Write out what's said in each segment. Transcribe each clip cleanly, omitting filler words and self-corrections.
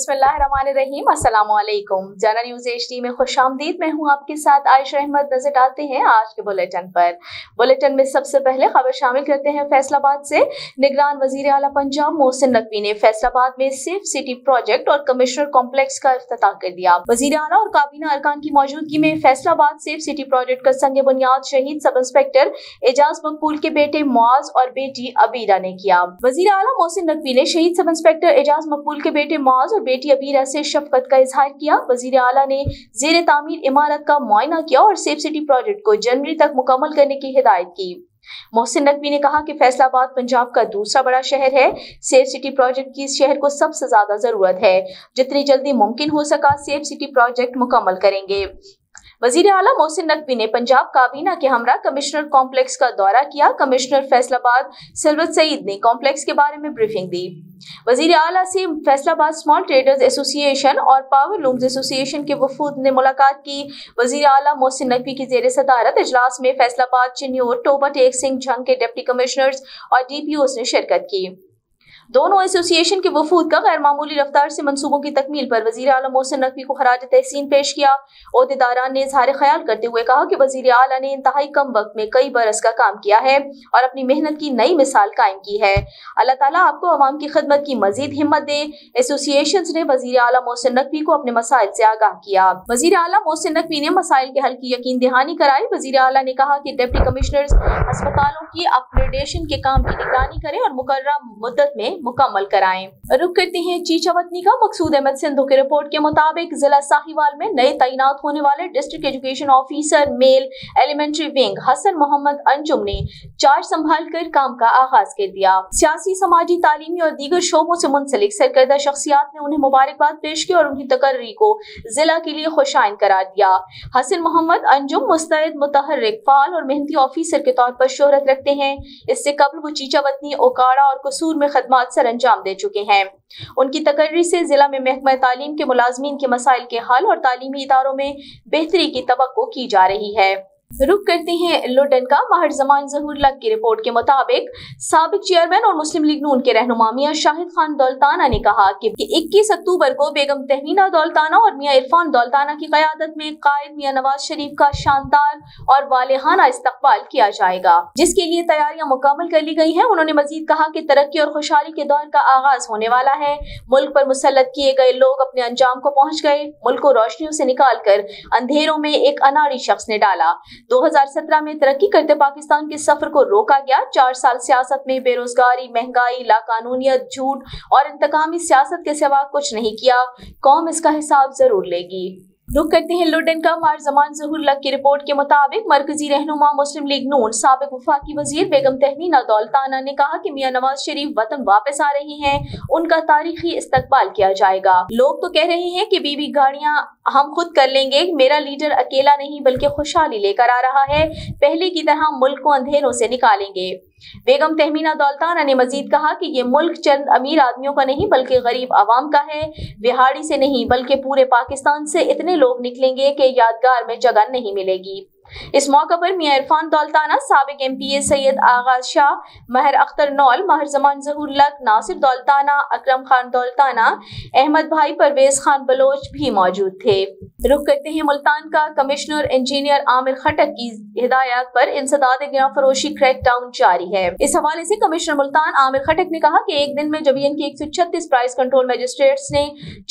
बिस्मिल्लाहिर्रहमानिर्रहीम। अस्सलामु अलैकुम। जाना न्यूज़ HD में खुशामदीद। मैं हूँ आपके साथ आयशा अहमद। नजर डालते हैं आज के बुलेटिन पर। बुलेटिन में सबसे पहले खबर शामिल करते हैं फैसलाबाद से। निगरान वजीर आला पंजाब मोहसिन नकवी ने फैसलाबाद में सेफ सिटी प्रोजेक्ट और कमिश्नर कॉम्प्लेक्स का इफ्तिताह कर दिया। वजीर आला और काबीना अरकान की मौजूदगी में फैसलाबाद सेफ सिटी प्रोजेक्ट का संग बुनियाद शहीद सब इंस्पेक्टर एजाज मकबूल के बेटे मुआज और बेटी अबीरा ने किया। वजीर आला मोहसिन नकवी ने शहीद सब इंस्पेक्टर एजाज मकबूल के बेटे मुआज और बेटी अबीरा से शफकत का इजहार किया। वजीर आला ने जेर तामीर इमारत का मुआयना किया और सेफ सिटी प्रोजेक्ट को जनवरी तक मुकम्मल करने की हिदायत की। मोहसिन नकवी ने कहा कि फैसलाबाद पंजाब का दूसरा बड़ा शहर है। सेफ सिटी प्रोजेक्ट की इस शहर को सबसे ज्यादा जरूरत है। जितनी जल्दी मुमकिन हो सका सेफ सिटी प्रोजेक्ट मुकम्मल करेंगे। वजीर आला मोहसिन नकवी ने पंजाब काबीना के हमरा कमिश्नर कॉम्प्लेक्स का दौरा किया। कमिश्नर फैसलाबाद सिलवत सईद ने कॉम्प्लेक्स के बारे में ब्रीफिंग दी। वजीर आला से फैसलाबाद स्मॉल ट्रेडर्स एसोसिएशन और पावर लूम्स एसोसिएशन के वफूद ने मुलाकात की। वजीर आला मोहसिन नकवी की जेर सदारत इजलास में फैसलाबाद, चिन्नूर, टोबा टेक सिंह झंग के डिप्टी कमिश्नर्स और DPOs ने शिरकत की। दोनों एसोसिएशन के वफूद का गैर मामूली रफ्तार से मंसूबों की तकमील पर वजीर आला मोहसिन नकवी को खराज तहसीन पेश किया। ओहदेदारान ने इजहार ख्याल करते हुए कहा कि वजीर आला ने इंतहाई कम वक्त में कई बरस का काम किया है और अपनी मेहनत की नई मिसाल कायम की है। अल्लाह ताला आपको अवाम की खिदमत की मजीद हिम्मत दे। एसोसिएशंस ने वजीर आला मोहसिन नकवी को अपने मसाइल से आगाह किया। वजीर आला मोहसिन नकवी ने मसाइल के हल की यकीन दहानी कराई। वजीर आला ने कहा कि डिप्टी कमिश्नर्स अस्पतालों की अपग्रेडेशन के काम की निगरानी करें और मुकर्रर मुद्दत में मुकम्मल कराएं। रुक करते हैं चीचावतनी का। मकसूद अहमद सिंधु की रिपोर्ट के मुताबिक जिला साहिवाल में नए तैनात होने वाले district education officer male elementary wing Hasan Muhammad Anjum ने चार्ज संभाल कर काम का आगाज कर दिया। सियासी, समाजी, तालीमी और दीगर शोबों से मुंसलिक सरकर्दा शख्सियात ने उन्हें मुबारकबाद पेश की और उनकी तकर्री को जिला के लिए खुशाइन करार दिया। हसन मोहम्मद अंजुम मुस्तैद, मुतहर्रिक, फाल और मेहनती ऑफिसर के तौर पर शोहरत रखते हैं। इससे कबल वो चीचावतनी, ओकाड़ा और कसूर में खदमात सर अंजाम दे चुके हैं। उनकी तकर्री से जिला में महकमा तालीम के मुलाजमीन के मसाइल के हल और तालीमी इदारों में बेहतरी की तवक्को की जा रही है। रुक करते हैं लुडन का। माहिर जमान ज़हूर लक की रिपोर्ट के मुताबिक साबिक चेयरमैन और मुस्लिम लीग नून के रहनुमा मियां शाहिद खान दौलताना ने कहा कि 21 अक्टूबर को बेगम तहमीना दौलताना और मियां इरफान दौलताना की क़यादत में कायद मियां नवाज शरीफ का शानदार और वालेहाना इस्तकबाल किया जाएगा, जिसके लिए तैयारियां मुकम्मल कर ली गई हैं। उन्होंने मजीद कहा कि तरक्की और खुशहाली के दौर का आगाज होने वाला है। मुल्क पर मुसल्लत किए गए लोग अपने अंजाम को पहुँच गए। मुल्क को रोशनियों से निकाल कर अंधेरों में एक अनाड़ी शख्स ने डाला। 2017 में तरक्की करते पाकिस्तान के सफर को रोका गया। 4 साल सियासत में बेरोजगारी, महंगाई, लाकानूनियत, झूठ और इंतकामी सियासत के सिवा कुछ नहीं किया। कौम इसका हिसाब जरूर लेगी। रुक करते हैं लुडन का। मार जमान ज़हूर लक की रिपोर्ट के मुताबिक मरकजी रहनुमा मुस्लिम लीग नून साबिक वफाकी वजीर बेगम तहमीना दौलताना ने कहा कि मियां नवाज शरीफ वतन वापस आ रहे हैं। उनका तारीखी इस्तकबाल किया जाएगा। लोग तो कह रहे हैं कि बीबी गाड़ियां हम खुद कर लेंगे। मेरा लीडर अकेला नहीं बल्कि खुशहाली लेकर आ रहा है। पहले की तरह मुल्क को अंधेरों से निकालेंगे। बेगम तहमीना दौलताना ने मजीद कहा कि ये मुल्क चंद अमीर आदमियों का नहीं बल्कि गरीब आवाम का है। बिहाड़ी से नहीं बल्कि पूरे पाकिस्तान से इतने लोग निकलेंगे कि यादगार में जगह नहीं मिलेगी। इस मौके पर मियां इरफान दौलताना, साबिक MPA सैयद आगाज शाह, महर अख्तर नौल, माहिर जमान ज़हूर लक, नासिर दौलताना, अकरम खान दौलताना, अहमद भाई, परवेज खान बलोच भी मौजूद थे। रुक करते हैं मुल्तान का। कमिश्नर इंजीनियर आमिर खटक की हिदायत पर इंसदाद गिरा फरोशी क्रैकडाउन जारी है। इस हवाले से कमिश्नर मुल्तान आमिर खटक ने कहा कि एक दिन में जबीएन की 136 प्राइस कंट्रोल मजिस्ट्रेट्स ने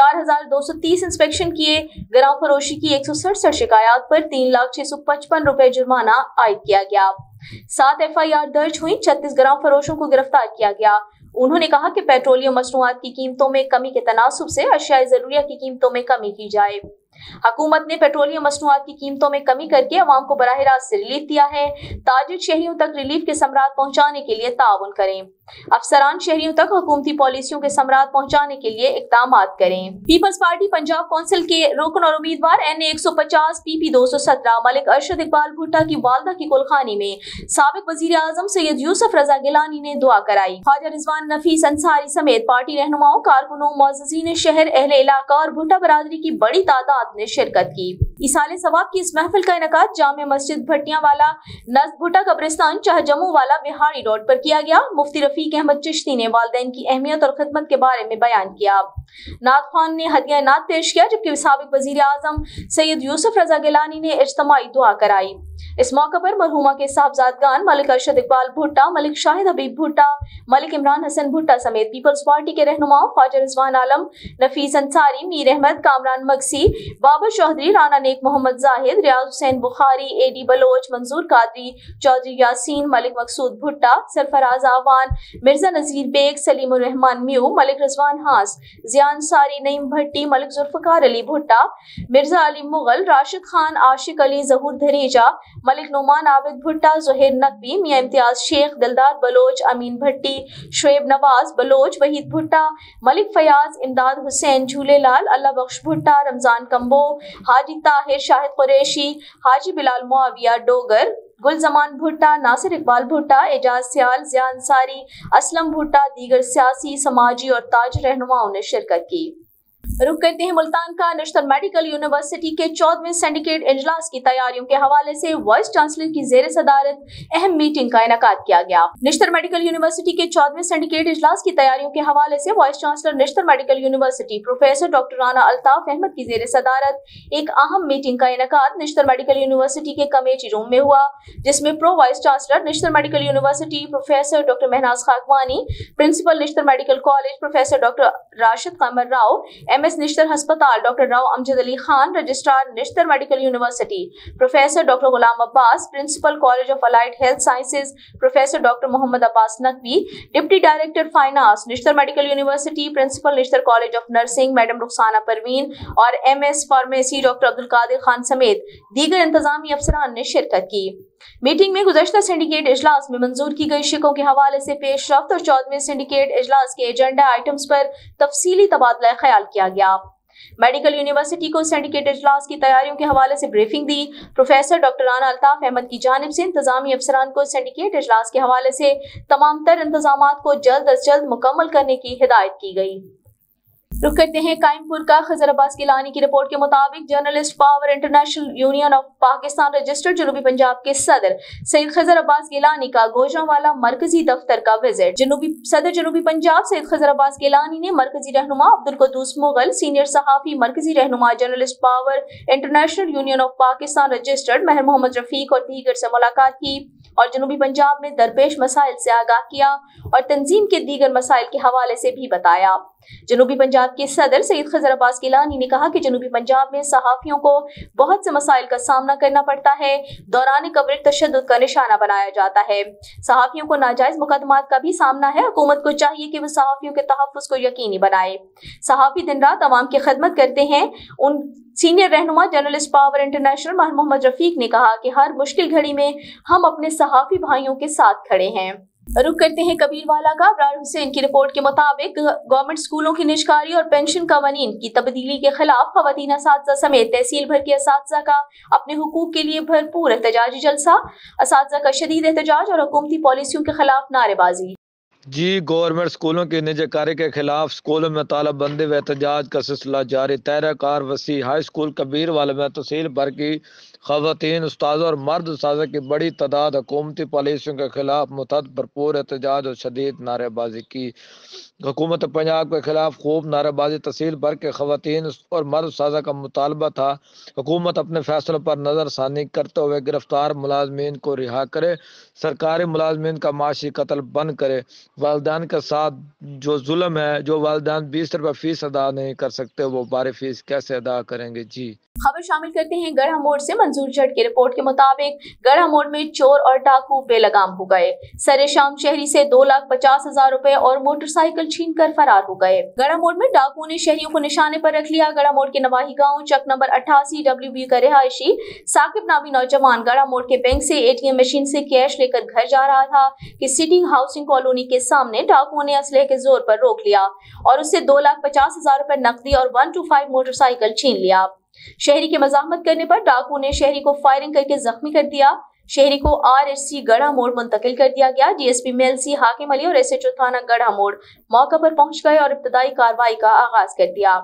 4230 इंस्पेक्शन किए। गिरा फरोशी की 167 शिकायत पर 3,655 रुपए जुर्माना आयद किया गया। 7 FIR दर्ज हुई। 36 ग्राम फरोशों को गिरफ्तार किया गया। उन्होंने कहा कि पेट्रोलियम मसनूआत की कीमतों में कमी के तनासुब से अशियाए ज़रूरिया की कीमतों में कमी की जाए। हुकूमत ने पेट्रोलियम मसनूआत की कीमतों में कमी करके अवाम को बराह रास्त से रिलीफ दिया है। ताजिर शहरियों तक रिलीफ के समरात पहुँचाने के लिए ताउन करें। अफसरान शहरियों तक हुकूमती पॉलिसियों के समरात पहुँचाने के लिए इक़दाम करें। पीपल्स पार्टी पंजाब कौंसिल के रुकन और उम्मीदवार NA 150 PP 217 मलिक अरशद इकबाल भुट्टा की वालदा की कुलखानी में साबिक वजीर आजम सैयद यूसुफ रजा गिलानी ने दुआ कराई। ख्वाजा रिजवान नफीस अंसारी समेत पार्टी रहनुमाओं, कारकुनों, मुअज़्ज़िज़ीन शहर, अहले इलाका और भुट्टा बरादरी की बड़ी तादाद ने शिरकत की। इसाले सवाब की इस महफिल का इनकाद जामे मस्जिद भटियां वाला नज़्म भुट्टा कब्रिस्तान जम्मू वाला बिहारी रोड पर किया गया। मुफ्ती रफीक अहमद चिश्ती ने वालिदैन की अहमियत और खिदमत के बारे में बयान किया। नात खान ने हदिया नात पेश किया, जबकि साबिक वजीर आजम सैयद यूसुफ रजा गिलानी ने इज्तिमाई दुआ कराई। इस मौके पर मरहुमा के साहबजादगान मलिक अरशद इकबाल भुट्टा, मलिक शाहिद हबीब भुट्टा, मलिक इमरान हसन भुट्टा समेत पीपल्स पार्टी के रहनुमाओं ख्वाजा रिजवान आलम, नफीस अंसारी, मीर अहमद, कामरान मगसी, बाबर चौधरी, राना नेक मोहम्मद जाहिद, रियाज हुसैन बुखारी, एडी बलोच, मंजूर कादरी, चौधरी यासीन, मलिक मकसूद भुट्टा, सरफराज आवान, मिर्जा नजीर बेग, सलीमुर रहमान म्यू, मलिक रिजवान हास, जिया अंसारी, नईम भट्टी, मलिक जुल्फकार अली भुट्टा, मिर्जा अली मुगल, राशिद खान, आशिक अली, जहूर धरेजा, मलिक नोमान आबिद भुट्टा, जुहेर नकवी, मियां इम्तियाज शेख, दिलदार बलोच, अमीन भट्टी, शुएब नवाज बलोच, वहीद भुट्टा, मलिक फयाज, इमदाद हुसैन, झूलेलाल, अल्लाह बख्श भुट्टा, रमजान कंबो, हाजी ताहिर, शाहिद कुरैशी, हाजी बिलाल मुआविया डोगर, गुल जमान भुट्टा, नासिर इकबाल भुट्टा, एजाज सियाल, जिया अंसारी, असलम भुट्टा, दीगर सियासी, समाजी और ताज रहनुमाओं ने शिरकत की। रुक करते हैं मुल्तान का। नेशनल मेडिकल यूनिवर्सिटी के 14वें सिंडिकेट इजलास की तैयारियों के हवाले से वाइस चांसलर की जेर सदारत अहम मीटिंग का इनेकाद किया गया। नेशनल मेडिकल यूनिवर्सिटी के 14वें सिंडिकेट इजलास की तैयारियों के हवाले से vice chancellor national medical university professor doctor Rana Altaf Ahmad की जेर सदारत एक अहम मीटिंग का इनेकाद नेशनल मेडिकल यूनिवर्सिटी के कमेटी रूम में हुआ, जिसमें pro vice chancellor national medical university professor doctor Mahnaz Khakwani, principal national medical college professor doctor Rashid Qamar Rao, MS national अस्पताल doctor Rao Amjad Ali Khan, registrar national medical university professor doctor Ghulam Abbas, principal college of allied health sciences professor doctor Muhammad Abbas Naqvi, deputy director finance national medical university, principal national college of nursing madam Rukhsana Parveen और MS pharmacy doctor Abdul Qadir Khan समेत दीगर इंतजामी अफसरान ने शिरकत की। Meeting में गुज़श्ता syndicate इजलास में मंजूर की गई शिकों के हवाले से पेशरफ्त और 14वें सिंडिकेट इजलास के एजेंडा आइटम्स पर तफसीली तबादला ख्याल किया गया। मेडिकल यूनिवर्सिटी को सिंडिकेट इजलास की तैयारियों के हवाले से ब्रीफिंग दी। प्रोफेसर डॉक्टर राना अल्ताफ अहमद की जानिब से इंतजामी अफसरान को सिंडिकेट इजलास के हवाले से तमाम तर इंतजामात को जल्द अज जल्द मुकम्मल करने की हिदायत की गई। रुक करते हैं कायमपुर का। खजर अब्बास गिलानी की रिपोर्ट के मुताबिक journalist power international union of Pakistan registered जनूबी पंजाब के सदर सैयद खजर अब्बास गिलानी का गोजरांवाला मरकजी दफ्तर का विजिट। सदर जनूबी पंजाब सैयद खजर अब्बास गिलानी ने मरकजी रहनुमा अब्दुल कुद्दूस मुगल, सीनियर सहाफी मरकजी रहनुमा journalist power international union of Pakistan registered Mehar Muhammad Rafiq और दीगर से मुलाकात की और जनूबी पंजाब में दरपेश मसाइल से आगाह किया और तंजीम के दीगर मसाइल के हवाले से भी बताया। जनूबी पंजाब के सदर सैयद खजर अब्बास गिलानी ने कहा कि जनूबी पंजाब में सहाफियों को बहुत से मसाइल का सामना करना पड़ता है। दौरान कवरेज तशद्दुद का निशाना बनाया जाता है। सहाफियों को नाजायज मुकदमात का भी सामना है। हुकूमत को चाहिए कि वो सहाफियों के तहफ़्फ़ुज़ को यकीनी बनाए। सहाफी दिन रात अवाम की खिदमत करते हैं। उन सीनियर रहनुमा journalist power international Mehar Muhammad Rafiq ने कहा कि हर मुश्किल घड़ी में हम अपने सहाफी भाइयों के साथ खड़े हैं। रुक करते हैं कबीरवाला का। अबरार हुसैन की रिपोर्ट के मुताबिक गवर्नमेंट स्कूलों की निजकारी और पेंशन कवानीन की तब्दीली के खिलाफ खवातीन असातिज़ा समेत तहसील भर के असातिज़ा का अपने हुकूक के लिए भरपूर एहतजाजी जलसा। असातिज़ा का शदीद एहतजाज और हुकूमती पॉलिसियों के खिलाफ नारेबाजी। जी, गवर्नमेंट स्कूलों की निजीकारी के खिलाफ स्कूलों में तालाबंदी व एहतजाज का सिलसिला जारी। तहरीकार वसी हाई स्कूल कबीरवाला में तहसील भर की खवातीन, उस्ताद और मर्द उस्ताद की बड़ी तादाद हुकूमती पॉलिसियों के खिलाफ मुतअद्दिद भरपूर एहतजाज और शदीद नारेबाजी की। हुकूमत पंजाब के खिलाफ खूब नारेबाजी। तहसील भर के खवातीन और मर्द उस्ताद का मुतालबा था हुकूमत अपने फैसलों पर नज़रसानी करते हुए गिरफ्तार मुलाजमीन को रिहा करे, सरकारी मुलाजमीन का माशी कत्ल बंद करे। वालिदैन के साथ जो जुल्म है, जो वालिदैन 20 रुपये फीस अदा नहीं कर सकते, वो बारह फीस कैसे अदा करेंगे। जी, खबर शामिल करते हैं गढ़ा मोड़ से। मंजूर जट की रिपोर्ट के मुताबिक गढ़ा मोड़ में चोर और डाकू बेलगाम हो गए। सरे शाम शहरी से 2,50,000 रुपए और मोटरसाइकिल छीन कर फरार हो गए। गढ़ा मोड़ में डाकुओं ने शहरियों को निशाने पर रख लिया। गढ़ा मोड़ के नवाही गांव चक नंबर 88 WB का रिहायशी साकिब नामी नौजवान गढ़ा मोड़ के बैंक से ATM मशीन से कैश लेकर घर जा रहा था कि सिटिंग हाउसिंग कॉलोनी के सामने डाकुओं ने असलहे के जोर पर रोक लिया और उससे 2,50,000 रुपए नकदी और 125 मोटरसाइकिल छीन लिया। शहरी के मजामत करने पर डाकू ने शहरी को फायरिंग करके जख्मी कर दिया। शहरी को RSC गढ़ा मोड़ मुंतकिल कर दिया गया। DSP मेलसी हाकिम अली और SHO थाना गढ़ा मोड़ मौके पर पहुंच गए और इब्तदाई कार्रवाई का आगाज कर दिया।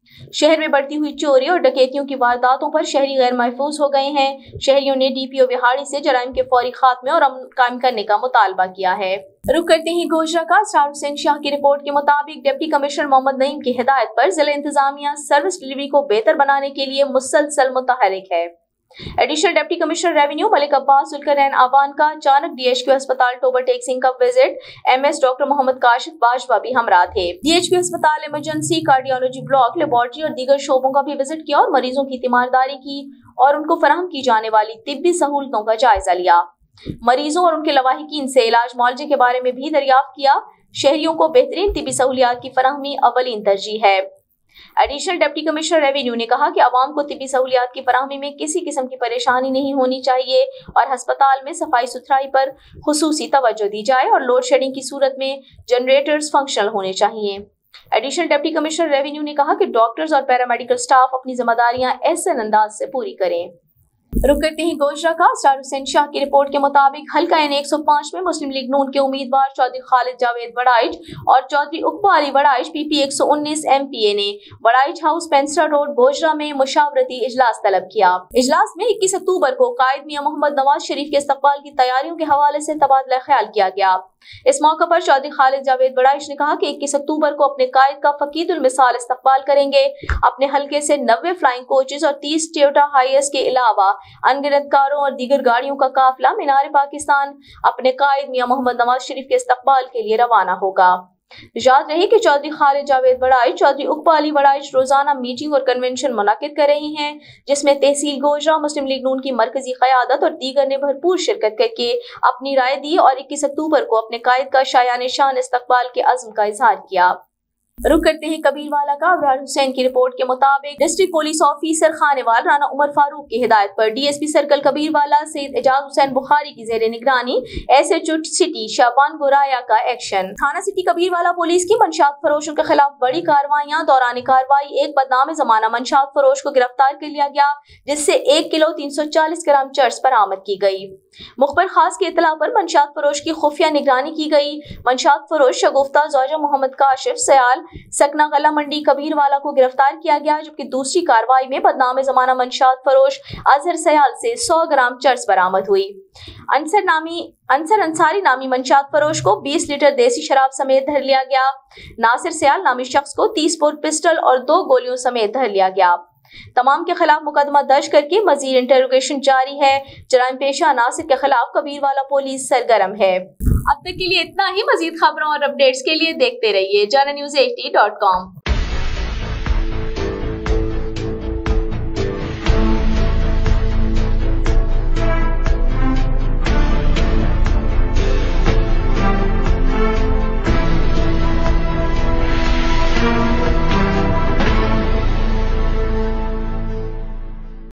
शहर में बढ़ती हुई चोरी और डकैतियों की वारदातों पर शहरी गैर महफूज हो गए हैं। शहरियों ने डीपीओ बिहाड़ी से जराइम के फौरी खात्मे और अमन कायम करने का मुतालबा किया है। रुक करते ही गोजरा का असरार हुसैन शाह की रिपोर्ट के मुताबिक डिप्टी कमिश्नर मोहम्मद नईम की हिदायत पर जिला इंतजामिया सर्विस डिलीवरी को बेहतर बनाने के लिए मुसलसल मुतहरिक है। Additional deputy commissioner revenue Malik Abbas Zulqarnain आवान का अचानक डीएचक्यू अस्पताल टोबर टेक्सिंग का visit, MS doctor Mohammad Kashif Bajwa भी हमरा थे। डीएचक्यू अस्पताल इमरजेंसी, कार्डियोलॉजी ब्लॉक, लेबोरेटरी और दीगर शोबों का भी विजिट किया और मरीजों की तीमारदारी की और उनको फराहम की जाने वाली तिब्बी सहूलतों का जायजा लिया। मरीजों और उनके लवाहिकीन से इलाज मुआवजे के बारे में भी दरियाफ्त किया। शहरियों को बेहतरीन तिब्बी सहूलियात की फराहमी अवलीन तरजीह है। एडिशनल डिप्टी कमिश्नर रेवेन्यू ने कहा कि आवाम को तिब्बी सहूलियात की फराहमी में किसी किस्म की परेशानी नहीं होनी चाहिए और अस्पताल में सफाई सुथराई पर खुसूसी तवज्जो दी जाए और लोड शेडिंग की सूरत में जनरेटर्स फंक्शनल होने चाहिए। एडिशनल डिप्टी कमिश्नर रेवेन्यू ने कहा कि डॉक्टर्स और पैरामेडिकल स्टाफ अपनी जिम्मेदारियां ऐसे अंदाज से पूरी करें। रुक करते ही गोजरा का असरार हुसैन शाह की रिपोर्ट के मुताबिक हल्का N 105 में मुस्लिम लीग नून के उम्मीदवार चौधरी खालिद जावेद बड़ाइच और चौधरी उकबा अली बड़ाइच PP 119 MPA ने बड़ाइच हाउस पेंसरा रोड गोजरा में मुशावरती इजलास तलब किया। इजलास में 21 अक्टूबर को कायद मियां मोहम्मद नवाज शरीफ के इस्तकबाल की तैयारियों के हवाले से तबादला ख्याल किया गया। इस मौके पर चौधरी खालिद जावेद बड़ाइच ने कहा कि 21 अक्टूबर को अपने कायद का फकीदुल मिसाल इस्तकबाल करेंगे। अपने हल्के से 90 फ्लाइंग कोचेज और 30 टोयोटा हाइएस के अलावा अनगिनत कारों और दीगर गाड़ियों का काफिला मीनार पाकिस्तान अपने कायद मियां मोहम्मद नवाज शरीफ के इस्तकबाल के लिए रवाना होगा। याद रहे कि चौधरी खालिद जावेद बड़ाइच, चौधरी उकबा अली बड़ाइच रोजाना मीटिंग और कन्वेंशन मुनाकिद कर रही हैं, जिसमें तहसील गोजरा मुस्लिम लीग नून की मरकजी क़यादत और दीगर ने भरपूर शिरकत करके अपनी राय दी और 21 अक्टूबर को अपने कायद का शायान शान इस्तकबाल के अज़्म का इजहार किया। रुक करते हैं कबीरवाला का अबरार हुसैन की रिपोर्ट के मुताबिक district police officer Khanewal Rana Umar Farooq की हिदायत पर डीएसपी सर्कल कबीरवाला सैयद एजाज हुसैन बुखारी की जेर निगरानी SHO सिटी शाबान गुराया का एक्शन। थाना सिटी कबीरवाला पुलिस की मंशात फरोशों के खिलाफ बड़ी कार्रवाइयां। दौरान कार्रवाई एक बदनाम जमाना मंशात फरोश को गिरफ्तार कर लिया गया, जिससे 1 किलो 340 ग्राम चर्स बरामद की गई। मुखबर खास की इतला पर मंशात फरोश की खुफिया निगरानी की गई। मंशात फरोश शगुफ्ता जौजा मोहम्मद काशिफ सयाल सकना गला मंडी कबीरवाला को गिरफ्तार किया गया, जबकि दूसरी कार्रवाई में बदनाम जमाना मंशात फरोश अजहर सयाल से 100 ग्राम चर्स बरामद हुई। अंसर अंसारी नामी मंशात फरोश को 20 लीटर देसी शराब समेत धर लिया गया। नासिर सयाल नामी शख्स को 30 बोर पिस्टल और 2 गोलियों समेत धर लिया गया। तमाम के खिलाफ मुकदमा दर्ज करके मजीद इंटरोगेशन जारी है। जराइम पेशा नासिर के खिलाफ कबीरवाला पुलिस सरगर्म है। अब तक के लिए इतना ही। मजीद खबरों और अपडेट्स के लिए देखते रहिए JanaNews HD.com।